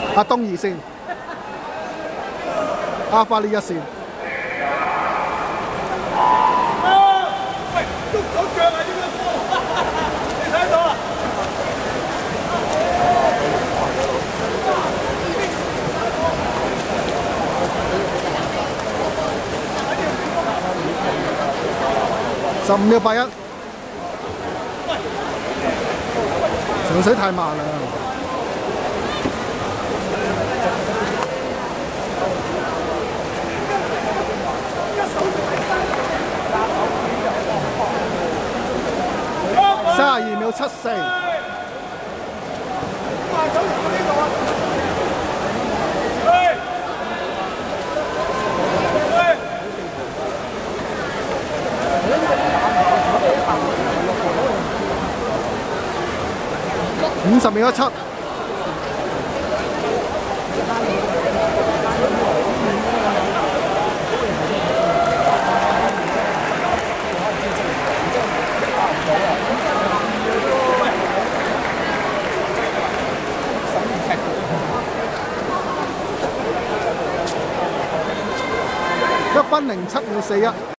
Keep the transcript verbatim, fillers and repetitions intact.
阿東二線，阿花呢一線。 喂，喐手腳啊！呢個波，你睇到啊？ 十五秒八一，上水太慢啦。三十二秒七四。五十秒一七。一分零七秒四一。